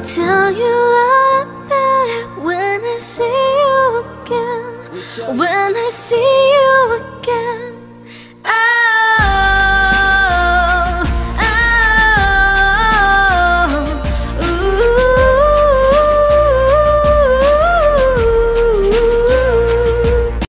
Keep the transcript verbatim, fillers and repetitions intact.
tell you all about it when I see you again. When I see you again.